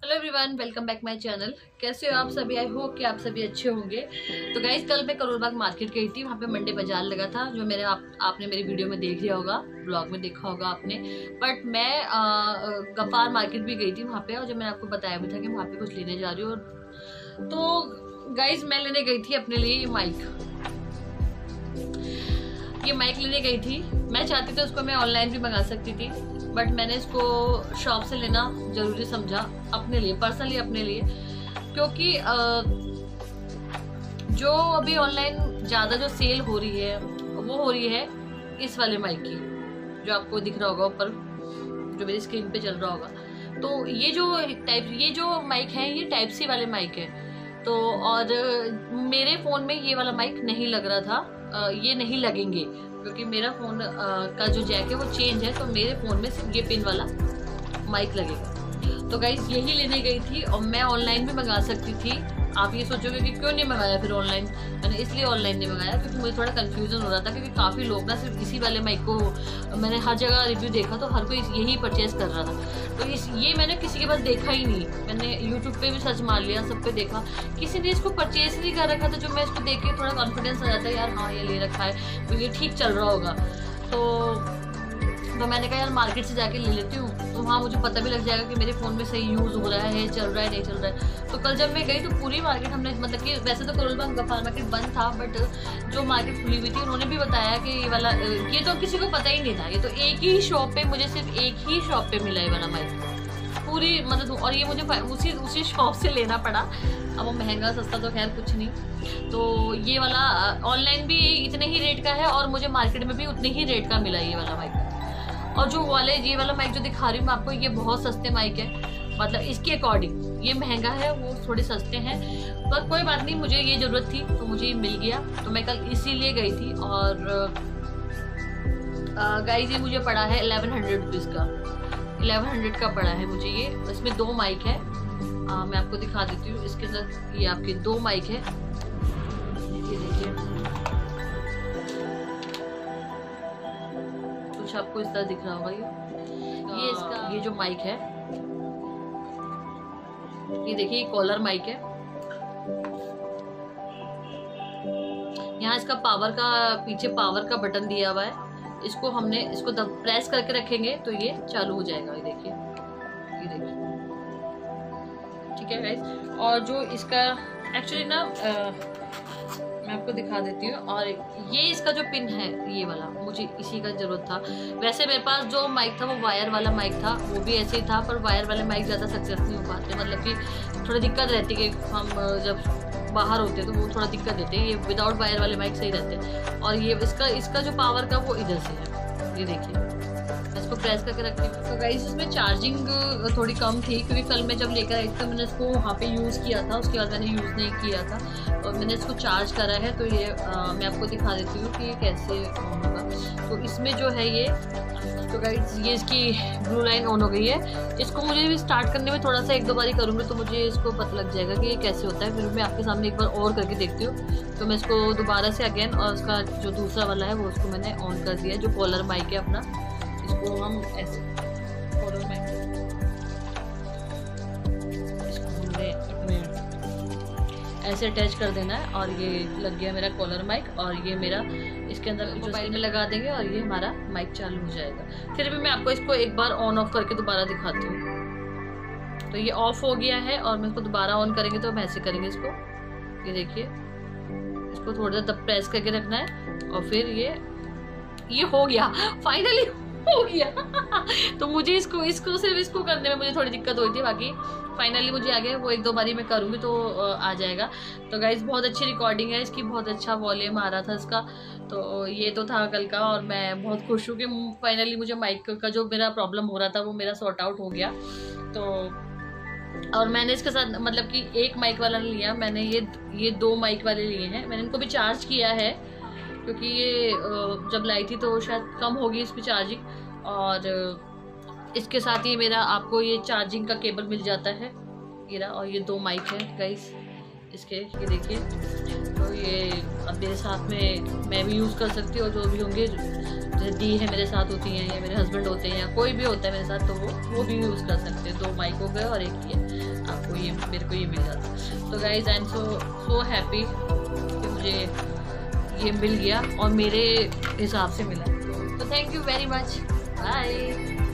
Hello everyone, welcome back my channel. कैसे हो आप सभी? आई होप कि आप सभी अच्छे होंगे। तो गाइस, कल मैं करोल बाग मार्केट गई थी। वहाँ पे मंडे बाजार लगा था, जो आपने मेरी वीडियो में देख लिया होगा, ब्लॉग में देखा होगा आपने। बट मैं गफ्फार मार्केट भी गई थी वहाँ पे, और जब मैंने आपको बताया भी था कि वहाँ पे कुछ लेने जा रही हूँ। तो गाइस, मैं लेने गई थी अपने लिए ये माइक लेने गई थी। मैं चाहती थी उसको मैं ऑनलाइन भी मंगा सकती थी, बट मैंने इसको शॉप से लेना जरूरी समझा अपने लिए, पर्सनली अपने लिए। क्योंकि जो अभी ऑनलाइन ज़्यादा जो सेल हो रही है वो हो रही है इस वाले माइक की, जो आपको दिख रहा होगा ऊपर, जो मेरी स्क्रीन पे चल रहा होगा। तो ये जो माइक है ये टाइप सी वाले माइक है। तो और मेरे फ़ोन में ये वाला माइक नहीं लग रहा था, ये नहीं लगेंगे, क्योंकि मेरा फ़ोन का जो जैक है वो चेंज है। तो मेरे फ़ोन में सिर्फ ये पिन वाला माइक लगेगा। तो गाइस, यही लेने गई थी, और मैं ऑनलाइन भी मंगा सकती थी। आप ये सोचोगे कि क्यों नहीं मंगाया फिर ऑनलाइन। मैंने इसलिए ऑनलाइन नहीं मंगाया क्योंकि मुझे थोड़ा कंफ्यूजन हो रहा था, क्योंकि काफ़ी लोग ना सिर्फ इसी वाले माइक को, मैंने हर जगह रिव्यू देखा तो हर कोई यही परचेज कर रहा था। तो ये मैंने किसी के पास देखा ही नहीं। मैंने यूट्यूब पे भी सर्च मार लिया, सब पे देखा, किसी ने इसको परचेज नहीं कर रखा था। जो मैं इसको देख के थोड़ा कॉन्फिडेंस आ जाता है, यार हाँ ये ले रखा है तो ये ठीक चल रहा होगा। तो मैंने कहा यार मार्केट से जाके ले लेती हूँ, तो वहाँ मुझे पता भी लग जाएगा कि मेरे फ़ोन में सही यूज़ हो रहा है, चल रहा है, नहीं चल रहा है। तो कल जब मैं गई तो पूरी मार्केट हमने, मतलब कि वैसे तो करोल बाग गफ्फार मार्केट बंद था, बट जो मार्केट खुली हुई थी उन्होंने भी बताया कि ये वाला, ये तो किसी को पता ही नहीं था। ये तो एक ही शॉप पे, मुझे सिर्फ एक ही शॉप पे मिला ये वाला माइक पूरी, मतलब। और ये मुझे उसी शॉप से लेना पड़ा। अब वो महंगा सस्ता तो खैर कुछ नहीं। तो ये वाला ऑनलाइन भी इतने ही रेट का है, और मुझे मार्केट में भी उतने ही रेट का मिला ये वाला माइक। और ये वाला माइक जो दिखा रही हूँ मैं आपको, ये बहुत सस्ते माइक है, मतलब इसके अकॉर्डिंग ये महंगा है, वो थोड़े सस्ते हैं। पर कोई बात नहीं, मुझे ये ज़रूरत थी तो मुझे ये मिल गया, तो मैं कल इसीलिए गई थी। और गाइस, ये मुझे पड़ा है 1100 रुपीज़ का। 1100 का पड़ा है मुझे ये। इसमें 2 माइक है, मैं आपको दिखा देती हूँ। इसके अंदर ये आपके 2 माइक है, ये देखिए, कुछ आपको इस तरह दिख रहा होगा। ये इसका ये जो माइक है, ये देखिए, कॉलर माइक है। यहाँ इसका पावर का, पीछे पावर का बटन दिया हुआ है। इसको प्रेस करके रखेंगे तो ये चालू हो जाएगा। ये देखिए, ठीक है गाइस। और जो इसका एक्चुअली ना, मैं आपको दिखा देती हूँ। और ये इसका जो पिन है ये वाला, मुझे इसी का जरूरत था। वैसे मेरे पास जो माइक था वो वायर वाला माइक था, वो भी ऐसे ही था, पर वायर वाले माइक ज़्यादा सक्सेस नहीं हो पाते, मतलब कि थोड़ी दिक्कत रहती है कि हम जब बाहर होते हैं तो वो थोड़ा दिक्कत देते हैं। ये विदाउट वायर वाले माइक सही रहते हैं। और ये इसका जो पावर का वो इधर से है, ये देखिए, इसको प्रेस करके रखती हूँ। तो गाइस, इसमें चार्जिंग थोड़ी कम थी, क्योंकि कल मैं जब लेकर आई थी तो मैंने इसको वहाँ पे यूज़ किया था, उसके बाद मैंने यूज़ नहीं किया था, और मैंने इसको चार्ज करा है। तो ये मैं आपको दिखा देती हूँ कि ये कैसे होगा। तो इसमें जो है ये, तो गाइस ये इसकी ब्लू लाइन ऑन हो गई है। इसको मुझे भी स्टार्ट करने में थोड़ा सा 1-2 बारी करूँगी तो मुझे इसको पता लग जाएगा कि ये कैसे होता है। फिर मैं आपके सामने एक बार और करके देखती हूँ। तो मैं इसको दोबारा से अगेन, और उसका जो दूसरा वाला है वो उसको मैंने ऑन कर दिया है, जो कॉलर माइक है अपना। इसको हम ऐसे कॉलर माइक, इसको हमने अपने ऐसे अटैच कर देना है, और ये लग गया मेरा कॉलर माइक। और ये मेरा इसके अंदर मोबाइल में लगा देंगे और ये हमारा माइक चालू हो जाएगा। फिर भी मैं आपको इसको एक बार ऑन ऑफ करके दोबारा दिखाती हूँ। तो ये ऑफ हो गया है, और मैं इसको दोबारा ऑन करेंगे तो हम ऐसे करेंगे इसको, ये देखिए, इसको थोड़ा सा प्रेस करके रखना है, और फिर ये हो गया, फाइनली हो गया। तो मुझे इसको सिर्फ इसको करने में मुझे थोड़ी दिक्कत हुई थी, बाकी फाइनली मुझे आ गया। वो 1-2 बारी मैं करूँगी तो आ जाएगा। तो गाइस, बहुत अच्छी रिकॉर्डिंग है इसकी, बहुत अच्छा वॉल्यूम आ रहा था इसका। तो ये तो था कल का, और मैं बहुत खुश हूँ कि फाइनली मुझे माइक का जो मेरा प्रॉब्लम हो रहा था वो मेरा सॉर्ट आउट हो गया। तो और मैंने इसके साथ, मतलब कि एक माइक वाला नहीं लिया मैंने, ये 2 माइक वाले लिए हैं। मैंने इनको भी चार्ज किया है, क्योंकि ये जब लाई थी तो शायद कम होगी इस पर चार्जिंग। और इसके साथ ही मेरा आपको ये चार्जिंग का केबल मिल जाता है, ये रहा। और ये 2 माइक है गाइस, इसके, ये देखिए। तो ये अब मेरे साथ में मैं भी यूज़ कर सकती हूँ, और जो भी होंगे, जैसे दी है मेरे साथ होती हैं, या मेरे हस्बैंड होते हैं, या कोई भी होता है मेरे साथ, तो वो भी यूज़ कर सकते हैं। 2 माइक हो गए और एक ये आपको, ये मेरे को ये मिल जाता। तो guys I am so happy कि मुझे ये मिल गया और मेरे हिसाब से मिला। तो thank you very much, bye.